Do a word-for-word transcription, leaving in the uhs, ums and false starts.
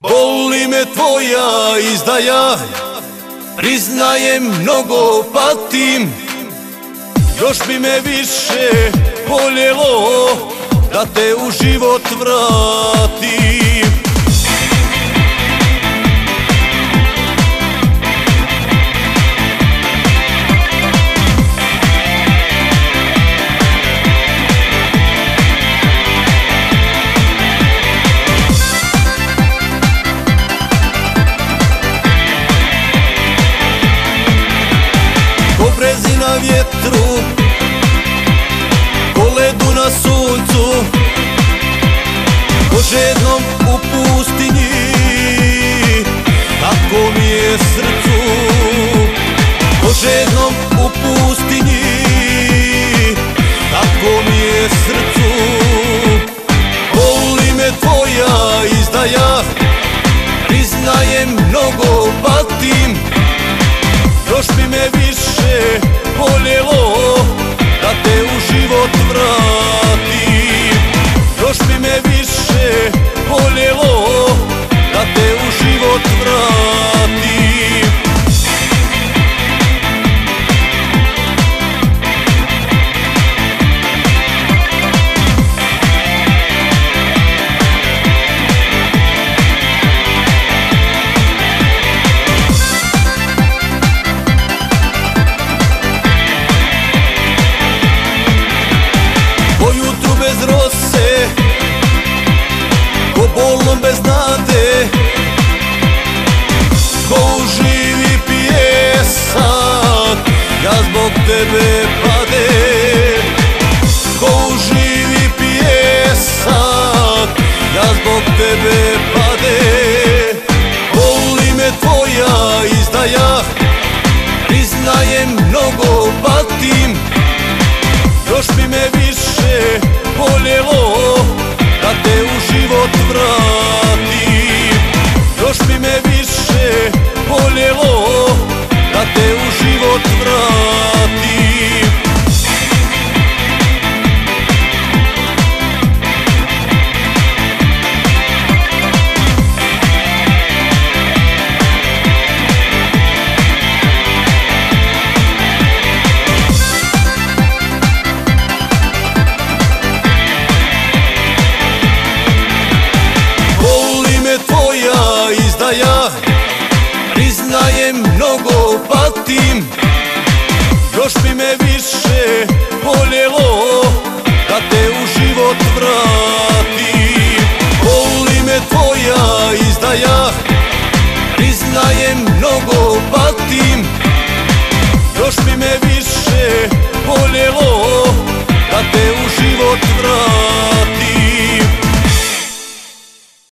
Boli me tvoja izdaja, priznajem, mnogo patim. Još bi me više voljelo da te u život vratim. Ko brezi na vjetru, ko ledu na suncu, ko žednom u pustinji, tako mi je srcu. Ko žednom u pustinji, tako mi je srcu. Boli me tvoja izdaja, priznajem, mnogo patim. Još bi me više voljelo da te u život vratim. Još bi me više voljelo da te u život vratim. Bez rose, ko bolom bez nade, ko u živi pijesak, ja zbog tebe padem. Ko u živi pijesak, ja zbog tebe padem. Boli me tvoja izdaja, priznajem, mnogo patim. Još bi me više voljelo da te u život vratim. Još bi me više voljelo da te u život vratim. Tvoja izdaja, priznajem, mnogo patim. Još bi me više voljelo da te u život vratim. Boli me tvoja izdaja, priznajem, mnogo patim. Još bi me više voljelo